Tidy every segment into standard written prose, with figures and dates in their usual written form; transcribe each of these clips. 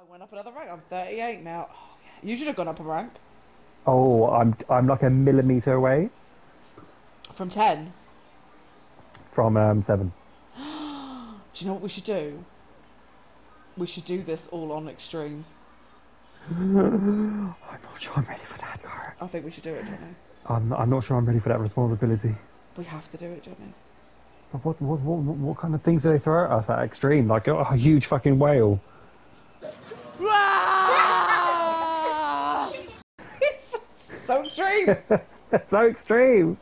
went up another rank. I'm 38 now. Oh, yeah. You should have gone up a rank. Oh, I'm like a millimeter away From 10. from 7. Do you know what we should do? We should do this all on extreme. I'm not sure I'm ready for that, Cara. I think we should do it, Johnny. I'm not sure I'm ready for that responsibility. We have to do it, Johnny. But what kind of things do they throw at us at extreme? Like a huge fucking whale. So extreme! So extreme!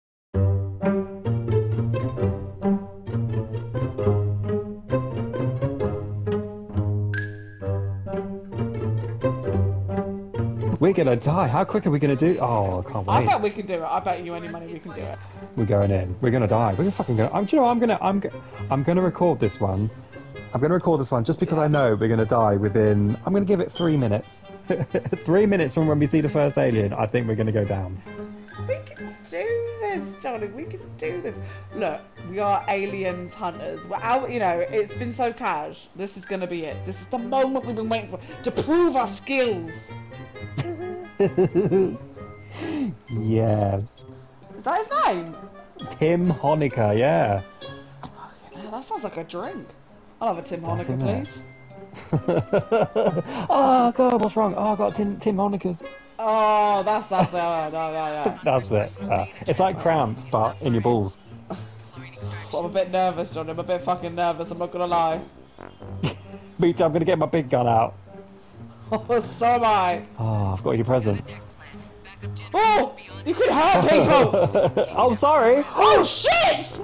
We're gonna die. How quick are we gonna do? Oh, I can't wait. I bet we can do it. I bet you any money we can do it. We're going in. We're gonna die. We're fucking gonna. Do you know? I'm gonna record this one. I'm gonna record this one just because I know we're gonna die within. I'm gonna give it 3 minutes. 3 minutes from when we see the first alien. I think we're gonna go down. We can do this, Johnny. We can do this. Look, we are aliens hunters. We're out. You know, it's been so cash. This is gonna be it. This is the moment we've been waiting for to prove our skills. Yes. Is that his name? Tim Honecker, yeah. Fucking hell, that sounds like a drink. I'll have a Tim Honecker, please. Oh god, what's wrong? Oh, I got Tim Honeckers. Oh, that's yeah. That's it. It's like cramp, but in your balls. Well, I'm a bit nervous, Johnny. I'm a bit fucking nervous. I'm not gonna lie. Me too. I'm gonna get my big gun out. Oh, so am I. Oh, I've got your present. Oh, you can hurt people. Oh, sorry. Oh shit!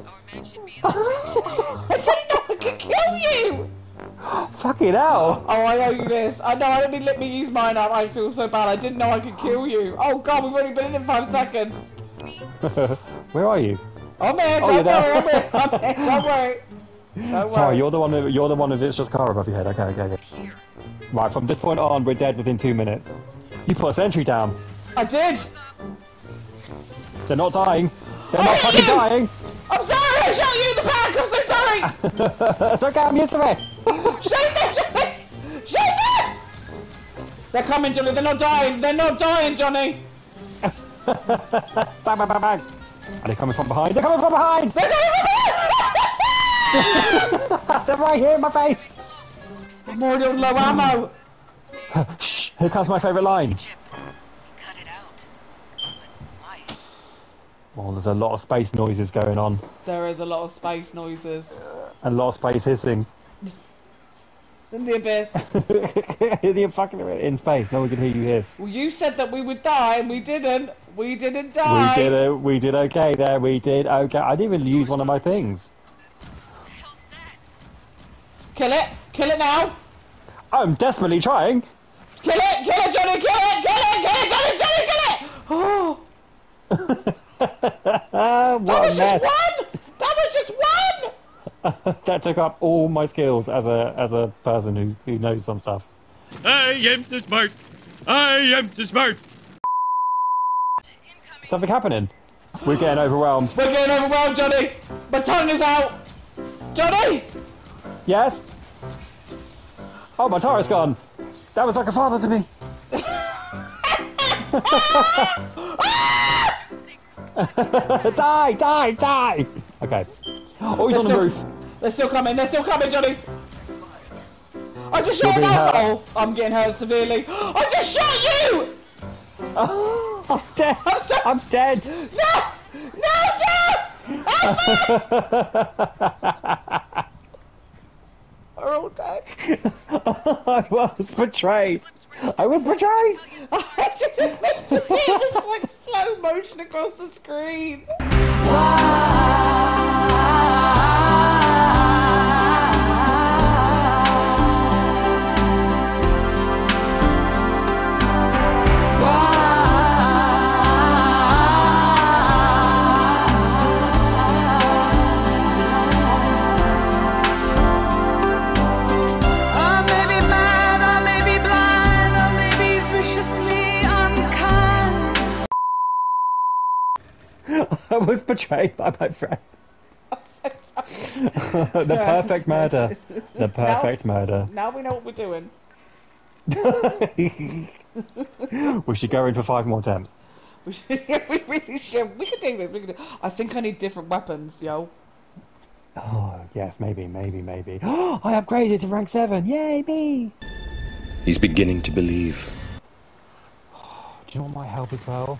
I didn't know I could kill you. Fucking hell. Oh, I owe you this. I know. I didn't let me use mine up. I feel so bad. I didn't know I could kill you. Oh god, we've only been in 5 seconds. Where are you? I'm here. Don't worry. I'm here. Don't worry. Don't worry. Sorry, you're the one who it's just car above your head. Okay. Right, from this point on, we're dead within 2 minutes. You put a sentry down. I did. They're not dying. They're not fucking dying. I'm sorry. I shot you in the back. I'm so sorry. It's okay. I'm used to it. Shoot them, Johnny. Shoot them. They're coming, Johnny. They're not dying. They're not dying, Johnny. Bang, bang, bang, bang. Are they coming from behind? They're coming from behind. They're coming from behind. They're right here in my face. I'm already on low ammo. Shh, here comes my favourite line. Well, there's a lot of space noises going on. There is a lot of space noises. And a lot of space hissing. In the abyss. You're fucking in space, no one can hear you hiss. Well, you said that we would die, and we didn't. We didn't die. We did okay there, we did okay. I didn't even use one of my things. Kill it! Kill it now! I'm desperately trying! Kill it! Kill it, Johnny! Kill it! Kill it! Kill it! Johnny! Kill it! Oh! That was just one! That was just one! That took up all my skills as a person who knows some stuff. I am too smart! I am too smart! Something happening. We're getting overwhelmed. We're getting overwhelmed, Johnny! My tongue is out! Johnny! Yes? Oh, my turret's gone! That was like a father to me! Die! Okay. Oh, he's on the roof! They're still coming, Johnny! I just shot an asshole! I'm getting hurt severely. I just shot you! Oh, I'm dead! I'm dead! No, Dad! We're all dead. I was betrayed! I was betrayed! I didn't mean to do it. It was like slow motion across the screen. I was betrayed by my friend. I'm so sorry. The perfect murder. The perfect murder. Now we know what we're doing. We should go in for 5 more attempts. We should, yeah, we really should. We could do this. We could. I think I need different weapons, yo. Oh, yes, maybe. I upgraded to rank 7. Yay, me! He's beginning to believe. Do you know what might help as well?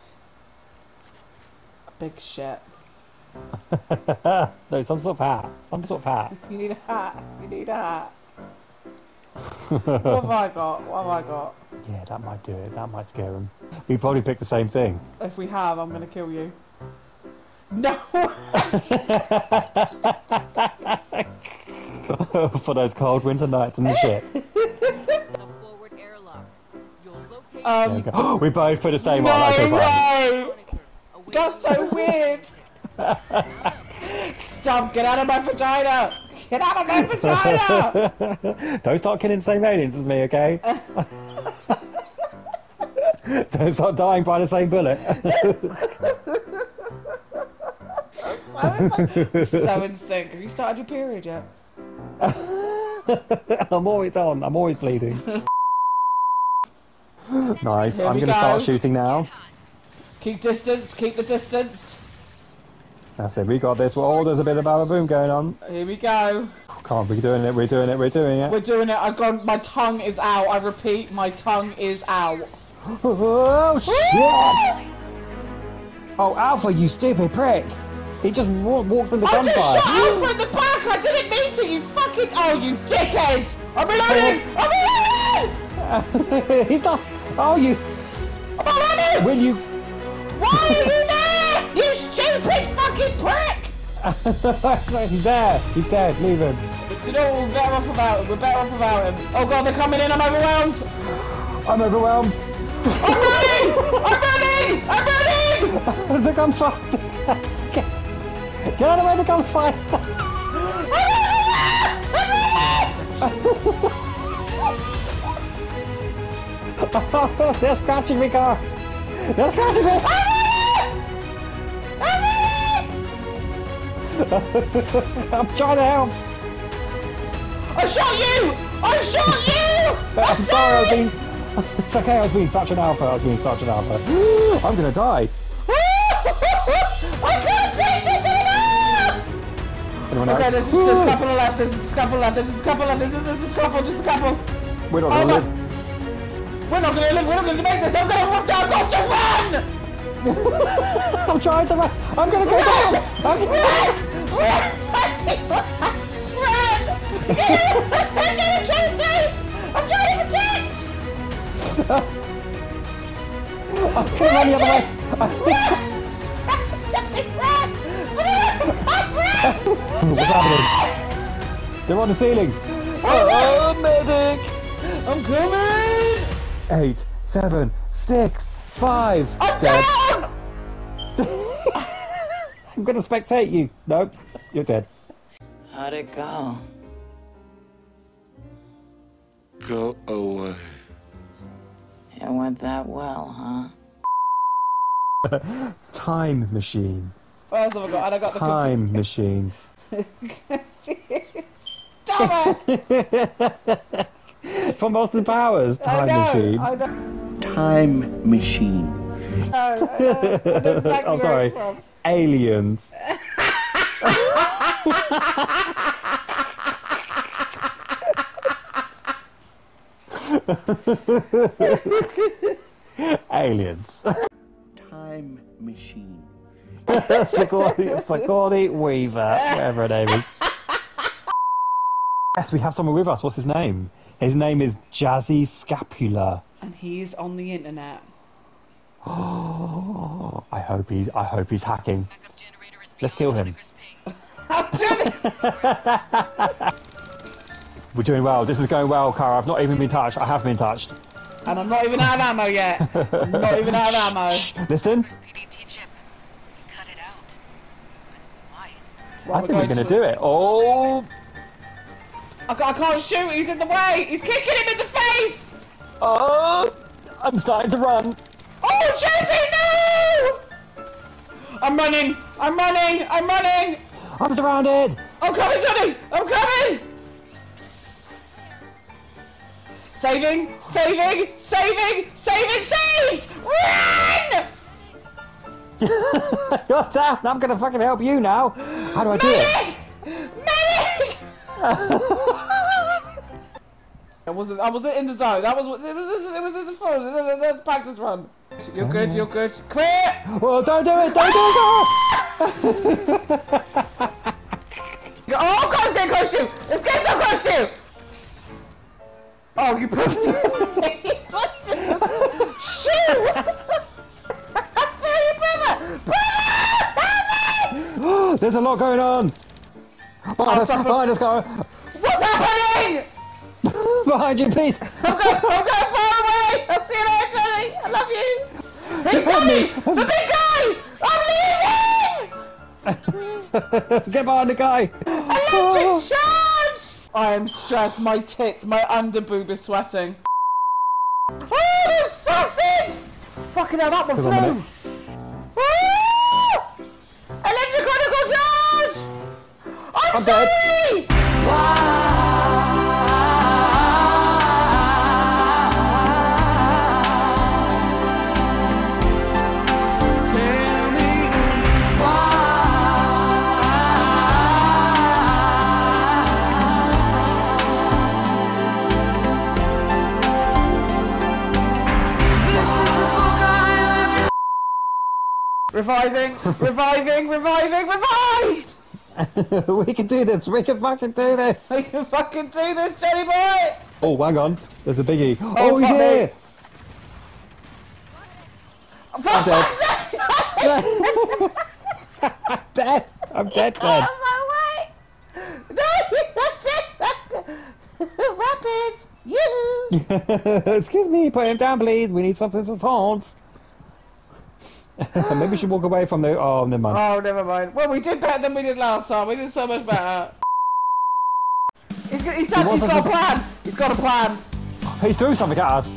Big shit. No, some sort of hat. You need a hat. You need a hat. What have I got? What have I got? Yeah, that might do it. That might scare him. We probably picked the same thing. If we have, I'm gonna kill you. No! For those cold winter nights and the shit. There we go. We both put the same no, on. Okay, fine. No! That's so weird! Stop! Get out of my vagina! Get out of my vagina! Don't start killing the same aliens as me, okay? Don't start dying by the same bullet. So in sync. Have you started your period yet? I'm always on. I'm always bleeding. Nice. Here I'm we going to go. start shooting now. Keep distance. Keep the distance. That's it. We got this. Oh, there's a bit of a boom going on. Here we go. Come on, we're doing it. We're doing it. We're doing it. We're doing it. I've gone. My tongue is out. I repeat, my tongue is out. Oh shit! Oh, Alpha, you stupid prick! He just walked from the I gunfire. just shot Alpha in the back. I didn't mean to. You fucking. Oh, you dickhead! I'm reloading. I'm reloading. He's not. Oh, you. I'm reloading. Will you? Why are you there? You stupid fucking prick! He's there. He's dead. Leave him. Do you know what? We're better off without him. We're better off without him. Oh god, they're coming in. I'm overwhelmed. I'm overwhelmed. I'm running! I'm running! I'm running! The gunfire. Get out of the way, the gunfire. Oh, they're scratching me, car. They're scratching me. I'm trying to help. I shot you! I shot you! I'm sorry, I was being... It's okay, I was being such an alpha. I'm gonna die. I can't take this anymore! Anyone Okay, else? there's a couple left, there's a couple left, there's a couple left, there's a couple, just a couple. We're not gonna live. We're not gonna live, we're not gonna make this, I'm gonna run! I'm trying to run. I'm gonna go down. Run! I'm trying to save! I'm trying to protect! I'm gonna run the other way. What's happening? They're on the ceiling. Oh, medic! I'm coming! 8, 7, 6, 5. I'm Dead. down! I'm gonna spectate you. Nope, you're dead. How'd it go? Go away. It went that well, huh? Time machine. What else have I got? And I got Time machine. Stop it! From Austin Powers. Time machine. I know. Time machine. I know exactly Oh, where sorry. it's from. Aliens. Aliens. Time machine. Sigourney Weaver, whatever her name is. Yes, we have someone with us. What's his name? His name is Jazzy Scapula. And he's on the internet. Oh, I hope he's hacking. Let's kill him. We're doing well. This is going well, Cara. I've not even been touched. I have been touched. And I'm not even out of ammo yet. I'm not even out of ammo. Listen. PDT chip. Cut it out. But why? I think we're going to do it. Oh. I can't shoot. He's in the way. He's kicking him in the face. Oh. I'm starting to run. Oh, Jesse, no! I'm running. I'm running. I'm running. I'm surrounded. I'm coming, Johnny. I'm coming. Saving! Saving! Saving! Saving! Saved! Run! You're down! I'm gonna fucking help you now! How do I do it? Medic! I wasn't in the zone. It was a phone. It was a practice run. You're good, you're good. Clear! Well, don't do it! Don't do it! Oh god, it's getting close to you! It's getting so close to you! Oh, you pushed it! Shoot! I feel you, brother! Brother! There's a lot going on! Behind us, guy! What's happening? Behind you, please! I'm going far away! I'll see you later, Johnny! I love you! He's help coming! me. The big guy! I'm leaving! Get behind the guy! Electric charge! I am stressed. My tits, my underboob is sweating. Oh, the sausage! Fucking hell, that one flew! Oh! Electrical charge! I'm dead. sorry! Reviving! Reviving! Reviving! Revived! We can do this! We can fucking do this! We can fucking do this, Johnny boy! Oh, hang on. There's a biggie. Oh, he's fuck me. here! For I'm dead. fuck's sake! I'm dead! I'm dead, Out dead! of my way! No, he's not dead! Rapid! Yoo-hoo! Excuse me, put him down, please. We need something to taunt. Maybe we should walk away from the. Oh, never mind. Oh, never mind. Well, we did better than we did last time. We did so much better. He's got a plan. He's got a plan. He threw something at us.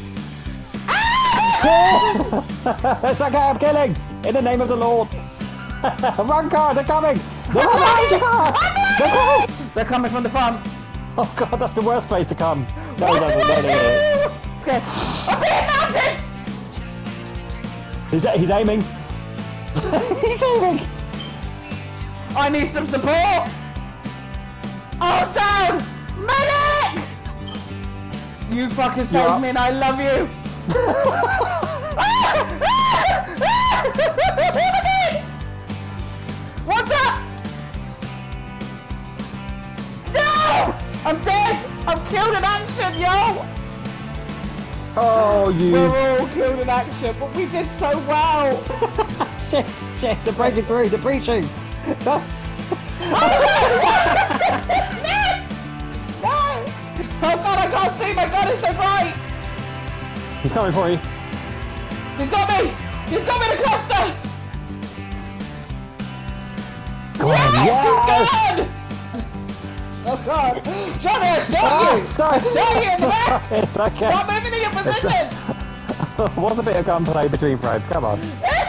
Ah! It's okay, I'm killing. In the name of the Lord. Run, car, they're coming. They're coming. They're coming. They're coming from the front. Oh God, that's the worst place to come. No, What no, do no, I no, no. do? Okay. I'm being mounted! He's aiming. He's aiming. I need some support! Oh, down! Medic! You fucking saved me and I love you! What's up? No! I'm dead! I'm killed in action, yo! Oh, you. We're all killed in action, but we did so well! Shit, they're breaking through, they're breaching. That's... No! Oh god, I can't see! My god, it's so bright! He's coming for you. He's got me! He's got me in a cluster! Go on, Yes! He's gone! Oh god! Johnny, I shot you! Sorry. I shot you in the back! It's okay. Stop moving in your position! What's a bit of gunplay between friends? Come on.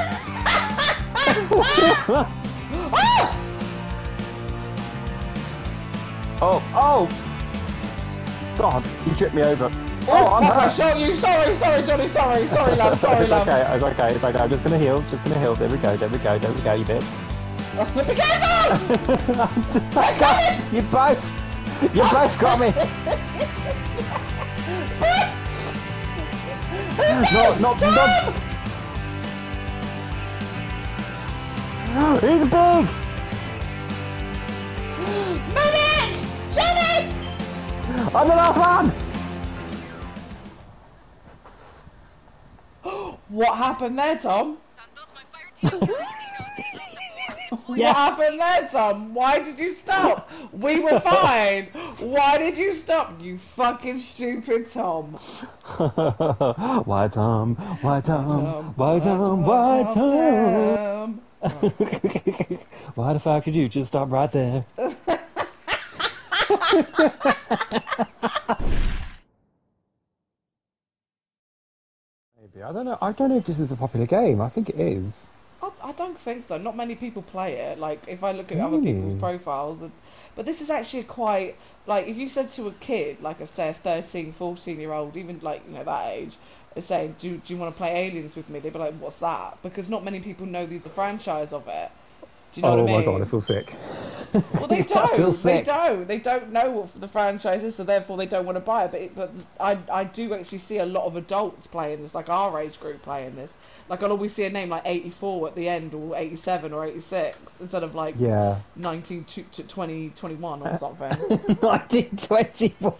Oh! God, you tripped me over. Oh, I'm fuck, I hurt. shot you! Sorry, Johnny, sorry, love, sorry, It's love. okay, it's okay, it's okay. I'm just gonna heal, There we go, you bitch. Be careful! You both got me. Not. He's big. Medic! Johnny! I'm the last one. What happened there, Tom? Santos, my Fireteam. What happened there, Tom? Why did you stop? We were fine. Why did you stop? You fucking stupid Tom. Why Tom? Why the fuck did you just stop right there? Maybe. I don't know if this is a popular game. I think it is. I don't think so. Not many people play it. Like, if I look at other people's profiles, but But this is actually quite, like, if you said to a kid, like, say a 13, 14-year-old, even, like, you know, that age, saying, do you want to play Aliens with me? They'd be like, what's that? Because not many people know the franchise of it. Do you know what I Oh mean? my god, I feel sick. Well, they I feel don't. They sick. don't. They don't know what the franchise is, so therefore they don't want to buy it. But I do actually see a lot of adults playing this, like our age group playing this. Like I'll always see a name like 84 at the end, or 87 or 86, instead of like Yeah. 19 to 2021 or something. 1921.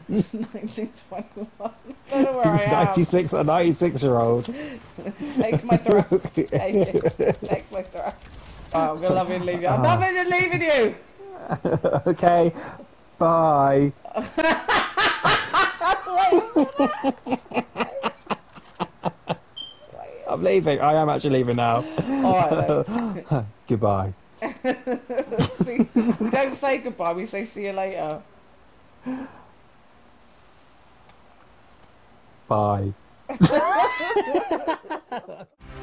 1921. Don't know where I am. 96, a 96-year-old. Take my throat. Take it. Take my throat. Oh, I'm gonna love you and leave you. I'm loving and leaving you. Okay. Bye. I'm leaving. I am actually leaving now. Alright then. Goodbye. See, we don't say goodbye, we say see you later. Bye.